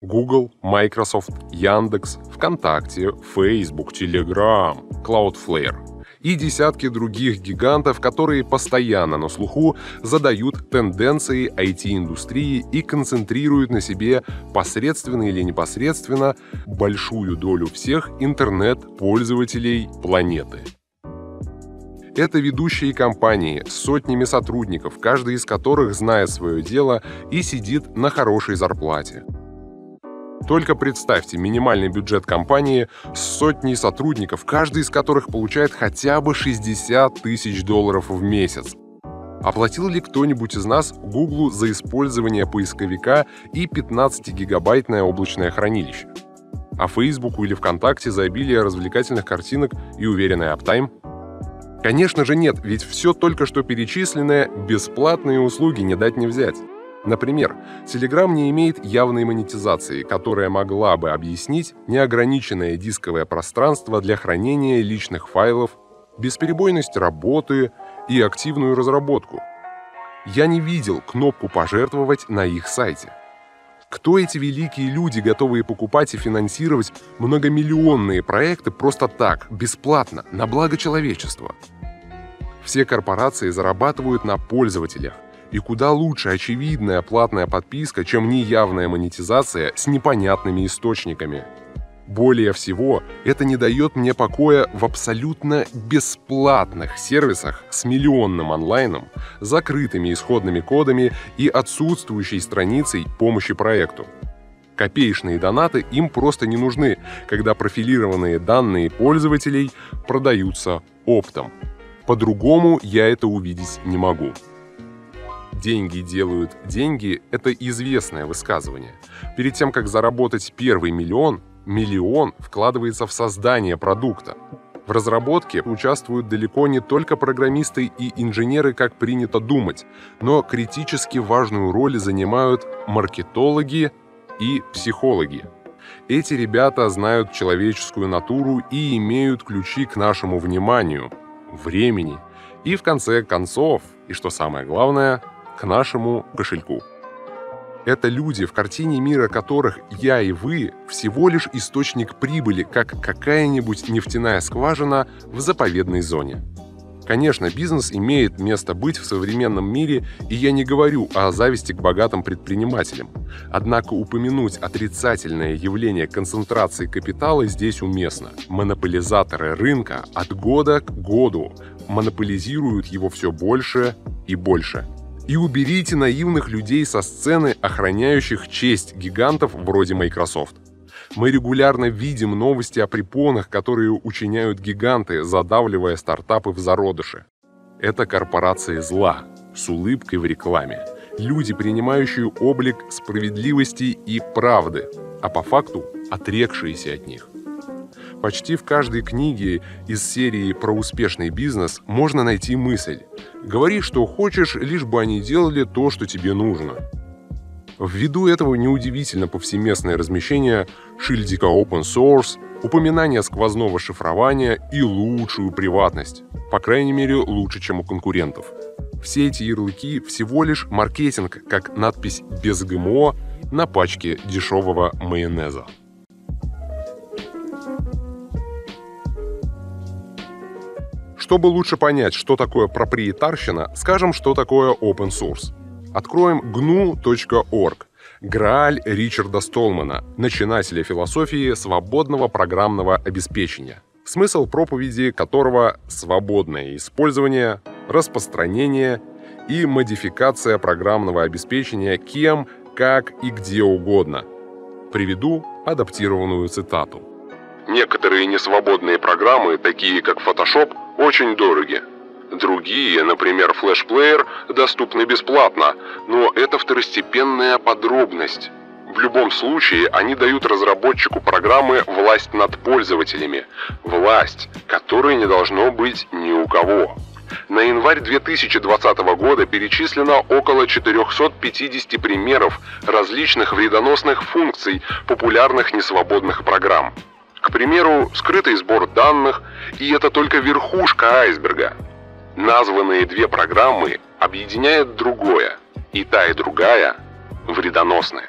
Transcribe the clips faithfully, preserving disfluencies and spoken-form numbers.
Google, Microsoft, Яндекс, ВКонтакте, Facebook, Telegram, Cloudflare и десятки других гигантов, которые постоянно на слуху, задают тенденции ай ти-индустрии и концентрируют на себе посредственно или непосредственно большую долю всех интернет-пользователей планеты. Это ведущие компании с сотнями сотрудников, каждый из которых знает свое дело и сидит на хорошей зарплате. Только представьте минимальный бюджет компании с сотней сотрудников, каждый из которых получает хотя бы шестьдесят тысяч долларов в месяц. Оплатил ли кто-нибудь из нас Гуглу за использование поисковика и пятнадцатигигабайтное облачное хранилище? А Фейсбуку или ВКонтакте за обилие развлекательных картинок и уверенный аптайм? Конечно же нет, ведь все только что перечисленное – бесплатные услуги, не дать не взять. Например, Telegram не имеет явной монетизации, которая могла бы объяснить неограниченное дисковое пространство для хранения личных файлов, бесперебойность работы и активную разработку. Я не видел кнопку «Пожертвовать» на их сайте. Кто эти великие люди, готовые покупать и финансировать многомиллионные проекты просто так, бесплатно, на благо человечества? Все корпорации зарабатывают на пользователях. И куда лучше очевидная платная подписка, чем неявная монетизация с непонятными источниками. Более всего, это не дает мне покоя в абсолютно бесплатных сервисах с миллионным онлайном, закрытыми исходными кодами и отсутствующей страницей помощи проекту. Копеечные донаты им просто не нужны, когда профилированные данные пользователей продаются оптом. По-другому я это увидеть не могу. «Деньги делают деньги» — это известное высказывание. Перед тем, как заработать первый миллион, миллион вкладывается в создание продукта. В разработке участвуют далеко не только программисты и инженеры, как принято думать, но критически важную роль занимают маркетологи и психологи. Эти ребята знают человеческую натуру и имеют ключи к нашему вниманию, времени и, в конце концов, и что самое главное, к нашему кошельку. Это люди, в картине мира которых я и вы всего лишь источник прибыли, как какая-нибудь нефтяная скважина в заповедной зоне. Конечно, бизнес имеет место быть в современном мире, и я не говорю о зависти к богатым предпринимателям. Однако упомянуть отрицательное явление концентрации капитала здесь уместно. Монополизаторы рынка от года к году монополизируют его все больше и больше. И уберите наивных людей со сцены, охраняющих честь гигантов вроде Microsoft. Мы регулярно видим новости о препонах, которые учиняют гиганты, задавливая стартапы в зародыше. Это корпорации зла, с улыбкой в рекламе. Люди, принимающие облик справедливости и правды, а по факту отрекшиеся от них. Почти в каждой книге из серии про успешный бизнес можно найти мысль: «Говори, что хочешь, лишь бы они делали то, что тебе нужно». Ввиду этого неудивительно повсеместное размещение шильдика open source, упоминание сквозного шифрования и лучшую приватность. По крайней мере, лучше, чем у конкурентов. Все эти ярлыки всего лишь маркетинг, как надпись «без ГМО» на пачке дешевого майонеза. Чтобы лучше понять, что такое проприетарщина, скажем, что такое open source. Откроем джи эн ю точка орг, Грааль Ричарда Столмана, начинателя философии свободного программного обеспечения, смысл проповеди которого — свободное использование, распространение и модификация программного обеспечения кем, как и где угодно. Приведу адаптированную цитату. Некоторые несвободные программы, такие как Photoshop, очень дороги. Другие, например, флешплеер, доступны бесплатно, но это второстепенная подробность. В любом случае, они дают разработчику программы власть над пользователями. Власть, которой не должно быть ни у кого. На январь две тысячи двадцатого года перечислено около четыреста пятьдесят примеров различных вредоносных функций популярных несвободных программ. К примеру, скрытый сбор данных, и это только верхушка айсберга. Названные две программы объединяет другое, и та, и другая вредоносны.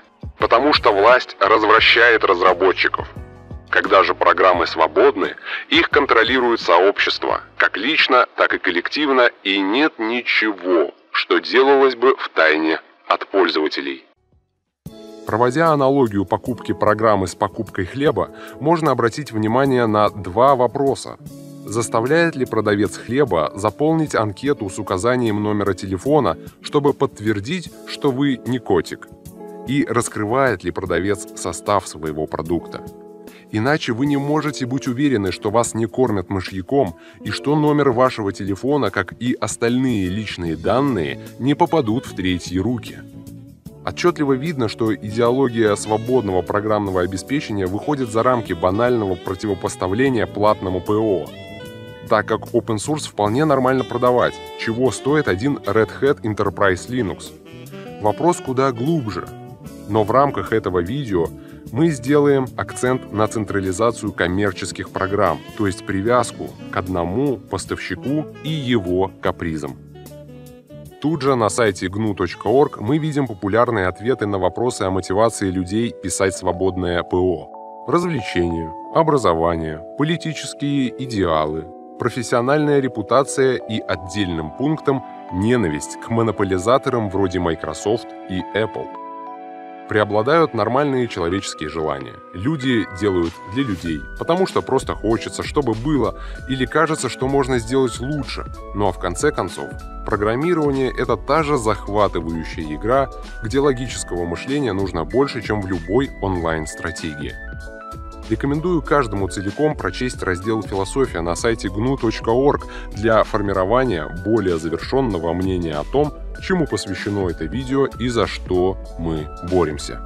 Потому что власть развращает разработчиков. Когда же программы свободны, их контролирует сообщество, как лично, так и коллективно, и нет ничего, что делалось бы втайне от пользователей. Проводя аналогию покупки программы с покупкой хлеба, можно обратить внимание на два вопроса. Заставляет ли продавец хлеба заполнить анкету с указанием номера телефона, чтобы подтвердить, что вы не котик? И раскрывает ли продавец состав своего продукта? Иначе вы не можете быть уверены, что вас не кормят мышьяком и что номер вашего телефона, как и остальные личные данные, не попадут в третьи руки. Отчетливо видно, что идеология свободного программного обеспечения выходит за рамки банального противопоставления платному ПО, так как open source вполне нормально продавать, чего стоит один Red Hat Enterprise Linux. Вопрос куда глубже, но в рамках этого видео мы сделаем акцент на централизацию коммерческих программ, то есть привязку к одному поставщику и его капризам. Тут же на сайте джи эн ю точка орг мы видим популярные ответы на вопросы о мотивации людей писать свободное ПО. Развлечения, образование, политические идеалы, профессиональная репутация и отдельным пунктом ненависть к монополизаторам вроде Microsoft и Apple. Преобладают нормальные человеческие желания. Люди делают для людей, потому что просто хочется, чтобы было, или кажется, что можно сделать лучше. Ну а в конце концов, программирование — это та же захватывающая игра, где логического мышления нужно больше, чем в любой онлайн-стратегии. Рекомендую каждому целиком прочесть раздел «Философия» на сайте джи эн ю точка орг для формирования более завершенного мнения о том, чему посвящено это видео и за что мы боремся.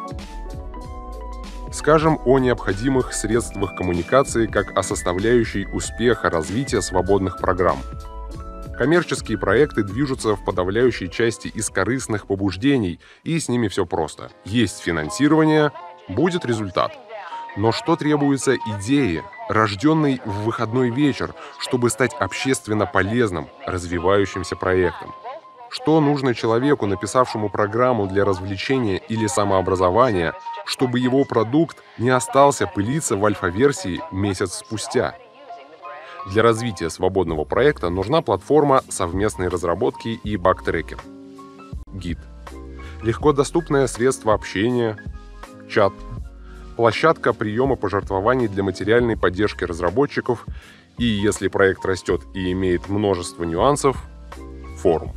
Скажем о необходимых средствах коммуникации как о составляющей успеха развития свободных программ. Коммерческие проекты движутся в подавляющей части из корыстных побуждений, и с ними все просто. Есть финансирование — будет результат. Но что требуется идее, рожденной в выходной вечер, чтобы стать общественно полезным, развивающимся проектом? Что нужно человеку, написавшему программу для развлечения или самообразования, чтобы его продукт не остался пылиться в альфа-версии месяц спустя? Для развития свободного проекта нужна платформа совместной разработки и баг-трекер. Гид. Легко доступное средство общения, чат, площадка приема пожертвований для материальной поддержки разработчиков и, если проект растет и имеет множество нюансов, форум.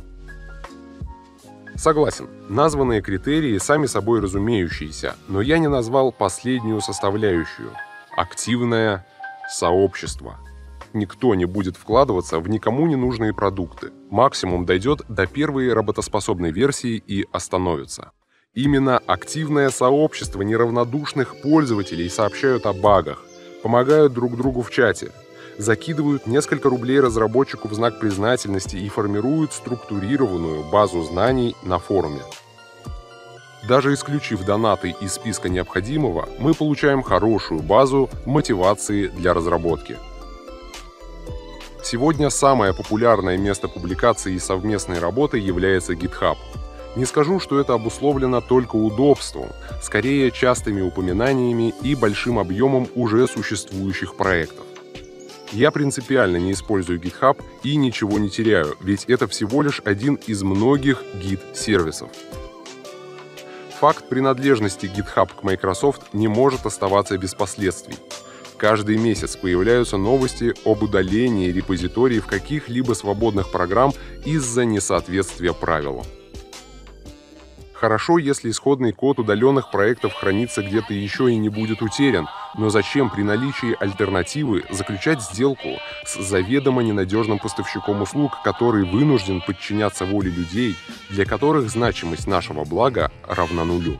Согласен, названные критерии сами собой разумеющиеся, но я не назвал последнюю составляющую – активное сообщество. Никто не будет вкладываться в никому не нужные продукты. Максимум дойдет до первой работоспособной версии и остановится. Именно активное сообщество неравнодушных пользователей сообщают о багах, помогают друг другу в чате, закидывают несколько рублей разработчику в знак признательности и формируют структурированную базу знаний на форуме. Даже исключив донаты из списка необходимого, мы получаем хорошую базу мотивации для разработки. Сегодня самое популярное место публикации и совместной работы является GitHub. Не скажу, что это обусловлено только удобством, скорее частыми упоминаниями и большим объемом уже существующих проектов. Я принципиально не использую GitHub и ничего не теряю, ведь это всего лишь один из многих гид-сервисов. Факт принадлежности GitHub к Microsoft не может оставаться без последствий. Каждый месяц появляются новости об удалении репозиториев каких-либо свободных программ из-за несоответствия правилам. Хорошо, если исходный код удаленных проектов хранится где-то еще и не будет утерян, но зачем при наличии альтернативы заключать сделку с заведомо ненадежным поставщиком услуг, который вынужден подчиняться воле людей, для которых значимость нашего блага равна нулю?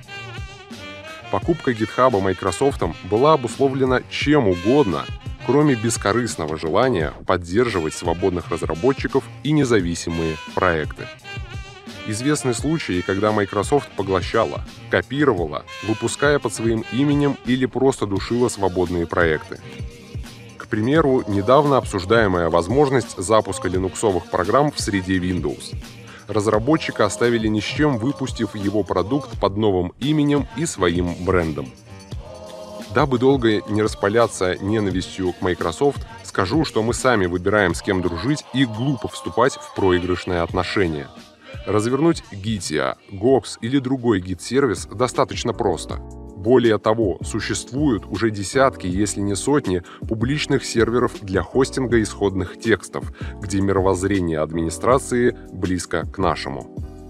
Покупка GitHub Microsoft была обусловлена чем угодно, кроме бескорыстного желания поддерживать свободных разработчиков и независимые проекты. Известны случаи, когда Microsoft поглощала, копировала, выпуская под своим именем или просто душила свободные проекты. К примеру, недавно обсуждаемая возможность запуска линуксовых программ в среде Windows. Разработчика оставили ни с чем, выпустив его продукт под новым именем и своим брендом. Дабы долго не распаляться ненавистью к Microsoft, скажу, что мы сами выбираем, с кем дружить, и глупо вступать в проигрышные отношения. Развернуть Гитиа, Гокс или другой гид-сервис достаточно просто. Более того, существуют уже десятки, если не сотни, публичных серверов для хостинга исходных текстов, где мировоззрение администрации близко к нашему.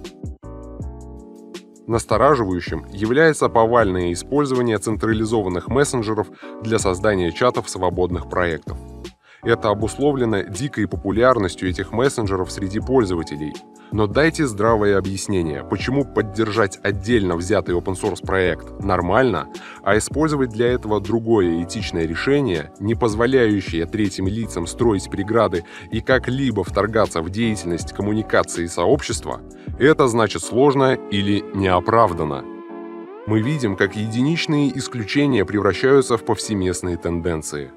Настораживающим является повальное использование централизованных мессенджеров для создания чатов свободных проектов. Это обусловлено дикой популярностью этих мессенджеров среди пользователей. Но дайте здравое объяснение, почему поддержать отдельно взятый open-source проект нормально, а использовать для этого другое этичное решение, не позволяющее третьим лицам строить преграды и как-либо вторгаться в деятельность коммуникации сообщества, это значит сложно или неоправданно. Мы видим, как единичные исключения превращаются в повсеместные тенденции.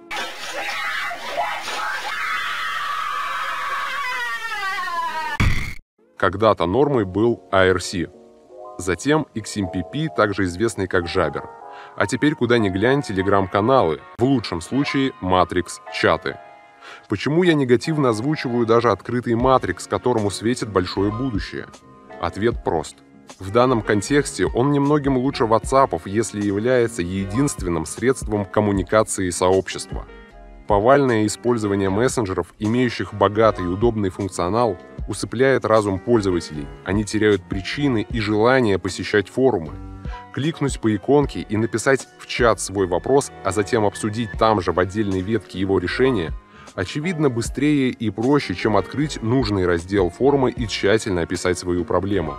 Когда-то нормой был эй ар си, затем икс эм пи пи, также известный как Jabber, а теперь куда ни глянь телеграм-каналы, в лучшем случае Matrix-чаты. Почему я негативно озвучиваю даже открытый Matrix, которому светит большое будущее? Ответ прост. В данном контексте он немногим лучше WhatsApp, если является единственным средством коммуникации сообщества. Повальное использование мессенджеров, имеющих богатый и удобный функционал, усыпляет разум пользователей, они теряют причины и желание посещать форумы. Кликнуть по иконке и написать в чат свой вопрос, а затем обсудить там же в отдельной ветке его решения, очевидно быстрее и проще, чем открыть нужный раздел форума и тщательно описать свою проблему.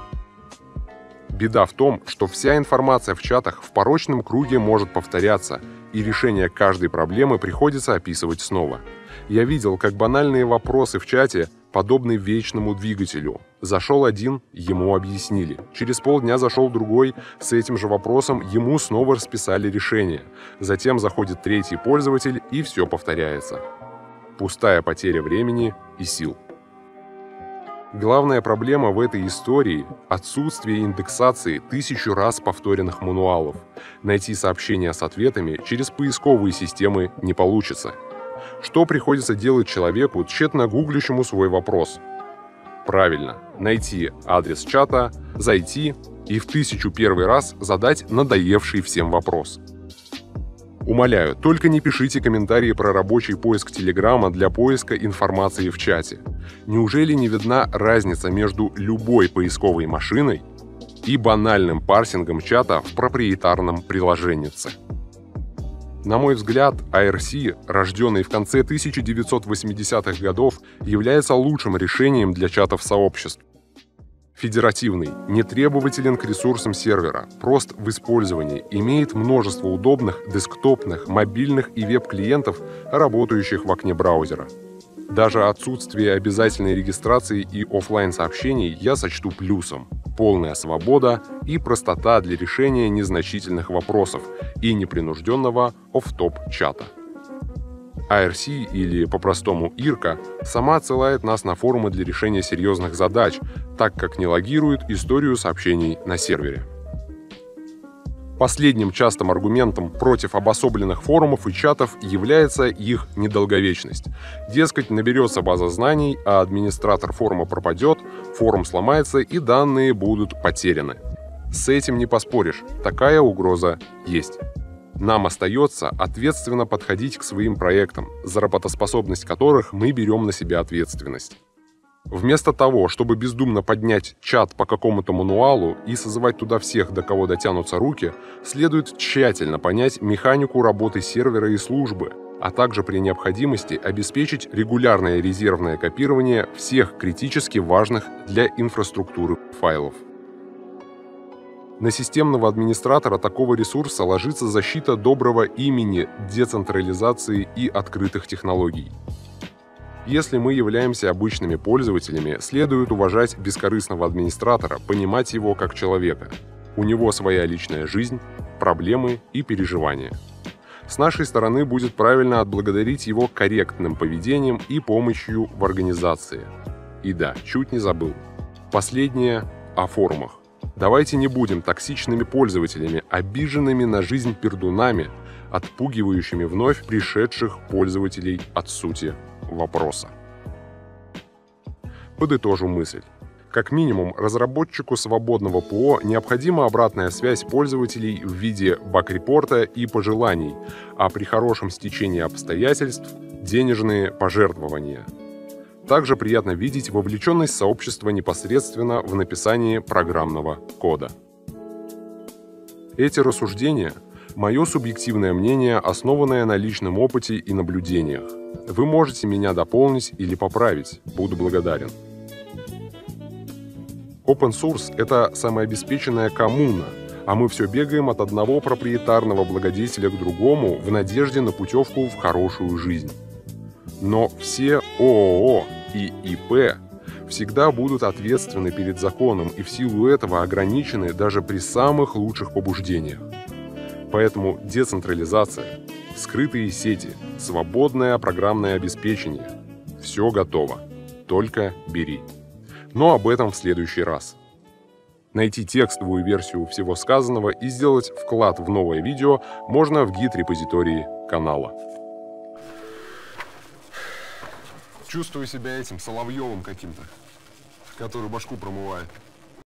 Беда в том, что вся информация в чатах в порочном круге может повторяться, и решение каждой проблемы приходится описывать снова. Я видел, как банальные вопросы в чате подобны вечному двигателю. Зашел один, ему объяснили. Через полдня зашел другой, с этим же вопросом ему снова расписали решение. Затем заходит третий пользователь, и все повторяется. Пустая потеря времени и сил. Главная проблема в этой истории – отсутствие индексации тысячу раз повторенных мануалов. Найти сообщения с ответами через поисковые системы не получится. Что приходится делать человеку, тщетно гуглищему свой вопрос? Правильно, найти адрес чата, зайти и в тысячу первый раз задать надоевший всем вопрос. Умоляю, только не пишите комментарии про рабочий поиск Телеграма для поиска информации в чате. Неужели не видна разница между любой поисковой машиной и банальным парсингом чата в проприетарном приложеннице? На мой взгляд, эй ар си, рожденный в конце тысяча девятьсот восьмидесятых годов, является лучшим решением для чатов сообществ. Федеративный, не требователен к ресурсам сервера, прост в использовании, имеет множество удобных десктопных, мобильных и веб-клиентов, работающих в окне браузера. Даже отсутствие обязательной регистрации и офлайн сообщений я сочту плюсом. Полная свобода и простота для решения незначительных вопросов и непринужденного офф-топ-чата. эй ар си, или по-простому Ирка, сама отсылает нас на форумы для решения серьезных задач, так как не логирует историю сообщений на сервере. Последним частым аргументом против обособленных форумов и чатов является их недолговечность. Дескать, наберется база знаний, а администратор форума пропадет, форум сломается и данные будут потеряны. С этим не поспоришь, такая угроза есть. Нам остается ответственно подходить к своим проектам, за работоспособность которых мы берем на себя ответственность. Вместо того, чтобы бездумно поднять чат по какому-то мануалу и созывать туда всех, до кого дотянутся руки, следует тщательно понять механику работы сервера и службы, а также при необходимости обеспечить регулярное резервное копирование всех критически важных для инфраструктуры файлов. На системного администратора такого ресурса ложится защита доброго имени децентрализации и открытых технологий. Если мы являемся обычными пользователями, следует уважать бескорыстного администратора, понимать его как человека. У него своя личная жизнь, проблемы и переживания. С нашей стороны будет правильно отблагодарить его корректным поведением и помощью в организации. И да, чуть не забыл. Последнее о форумах. Давайте не будем токсичными пользователями, обиженными на жизнь пердунами, отпугивающими вновь пришедших пользователей от сути вопроса. Подытожу мысль. Как минимум, разработчику свободного ПО необходима обратная связь пользователей в виде баг-репорта и пожеланий, а при хорошем стечении обстоятельств – денежные пожертвования. Также приятно видеть вовлеченность сообщества непосредственно в написании программного кода. Эти рассуждения – мое субъективное мнение, основанное на личном опыте и наблюдениях. Вы можете меня дополнить или поправить, буду благодарен. Open Source – это самообеспеченная коммуна, а мы все бегаем от одного проприетарного благодетеля к другому в надежде на путевку в хорошую жизнь. Но все ООО и ИП всегда будут ответственны перед законом и в силу этого ограничены даже при самых лучших побуждениях. Поэтому децентрализация, скрытые сети, свободное программное обеспечение – все готово, только бери. Но об этом в следующий раз. Найти текстовую версию всего сказанного и сделать вклад в новое видео можно в гид-репозитории канала. Чувствую себя этим Соловьевым каким-то, который башку промывает.